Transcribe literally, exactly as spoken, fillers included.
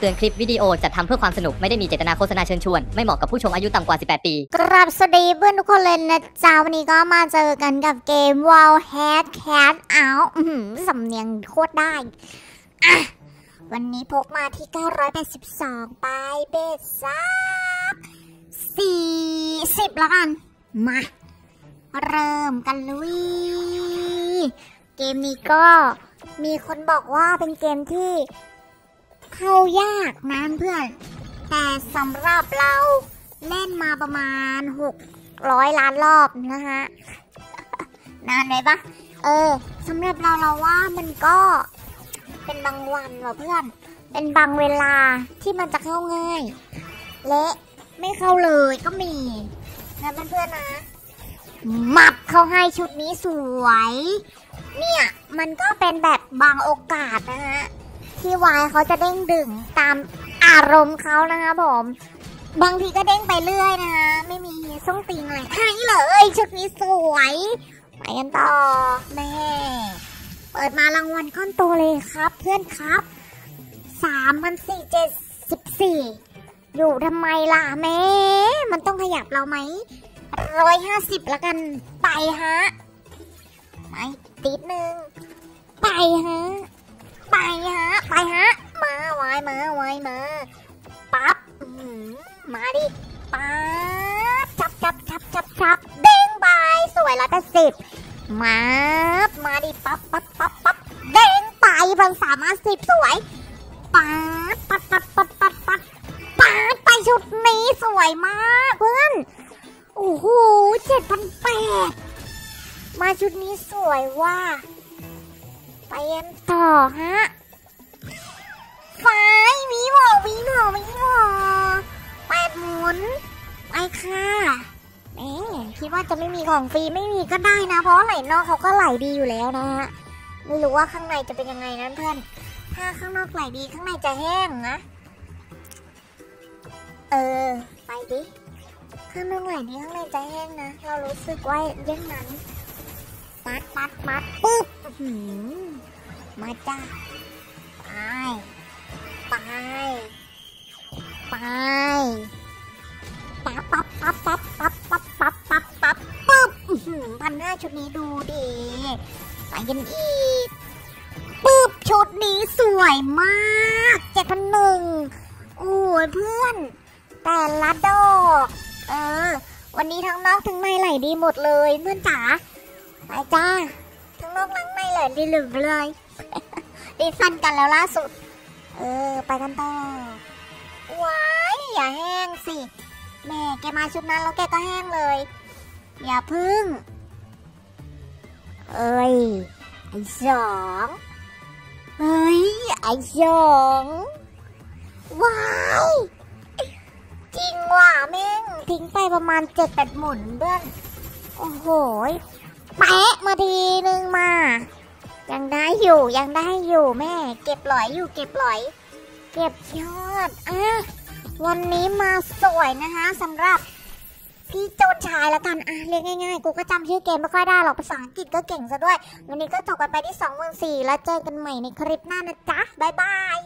ตือนคลิปวิดีโอจัดทำเพื่อความสนุกไม่ได้มีเจตนาโฆษณาเชิญชวนไม่เหมาะกับผู้ชมอายุต่ำกว่าสิบแปดปีกราบสวัสดีเพื่อนทุกคนเลยนะจ๊ะวันนี้ก็มาเจอกันกับเกม Wild Hat Cat อ้าวสำเนียงโคตรได้อ่ะวันนี้พกมาที่เก้าร้อยแปดสิบสองไปเบสซักสี่สิบแล้วกันมาเริ่มกันเลยเกมนี้ก็มีคนบอกว่าเป็นเกมที่เข้ายากนะเพื่อนแต่สำหรับเราเล่นมาประมาณหกร้อยล้านรอบนะฮะนานไหมปะเออสำหรับเราเราว่ามันก็เป็นบางวันว่ะเพื่อนเป็นบางเวลาที่มันจะเข้าง่ายและไม่เข้าเลยก็มีนะเพื่อนๆนะมับเขาให้ชุดนี้สวยเนี่ยมันก็เป็นแบบบางโอกาสนะฮะที่วายเขาจะเด้งดึงตามอารมณ์เขานะคะผมบางทีก็เด้งไปเรื่อยนะคะไม่มีส่งติงอะไรให้เลยชุดนี้สวยไปกันต่อแม่เปิดมารางวัลก้อนโตเลยครับเพื่อนครับสามพันสี่เจ็ดสิบสี่อยู่ทำไมล่ะแม่มันต้องขยับเราไหมร้อยห้าสิบละกันไปฮะไม่ติดหนึ่งไปฮะไปฮะไปฮะมาไว้มาไว้มาปั๊บมาดิปั๊บจับจับจับจับจับเด้งไปสวยละแต่สิบมามาดิปั๊บปั๊บปั๊บปั๊บเด้งไปพันสามารถสิบสวยปั๊บปั๊บปั๊บปั๊บปั๊บปั๊บปั๊บไปชุดนี้สวยมากเพื่อนโอ้โหเจ็ดพันแปดมาชุดนี้สวยว่าไปกันต่อฮะไฟมีหมอมีหมอมีหมอแปดหมุนไปค่ะเอ๊ะคิดว่าจะไม่มีของฟรีไม่มีก็ได้นะเพราะไหลนอกเขาก็ไหลดีอยู่แล้วนะฮะไม่รู้ว่าข้างในจะเป็นยังไงนะเพื่อนถ้าข้างนอกไหลดีข้างในจะแห้งนะเออไปดิข้างนอกไหลดีข้างในจะแห้งนะเรารู้สึกว่าเย่งนั้นปัดปัดปัดปึ๊บมาจ้าไปไปไปปั๊บปั๊บปั๊บปั๊บปั๊บปั๊บปั๊บปั๊บปั๊บปึ๊บพันห้าชุดนี้ดูดีไปกันอีกปึ๊บชุดนี้สวยมากเจ็ดพันหนึ่งโอ้ยเพื่อนแต่ละดอกเออวันนี้ทั้งนอกทั้งในไหลดีหมดเลยเพื่อนจ๋าไปจ้าทั้งนอกทั้งในไหลดีหลึงเลยดีฟันกันแล้วล่าสุดเออไปกันต่อว้ายอย่าแห้งสิแม่แกมาชุดนั้นแล้วแกก็แห้งเลยอย่าพึ่งเอ้ยไอ้สองเฮ้ยไอ้สองว้ายจริงว่ะแม่งทิ้งไปประมาณเจ็ดแปดหมุนเพื่อนโอ้โหแปะมาทีนึงมายังได้อยู่ยังได้อยู่แม่เก็บหลอยอยู่เก็บหลอยเก็บยอดอ่ะวันนี้มาสวยนะคะสำหรับพี่โจนชายละกันอ่ะเรียกง่ายๆกูก็จำชื่อเกมไม่ค่อยได้หรอกภาษาอังกฤษก็เก่งซะด้วยวันนี้ก็จบกันไปที่สองหมื่นสี่แล้วเจอกันใหม่ในคลิปหน้านะจ๊ะบ๊ายบาย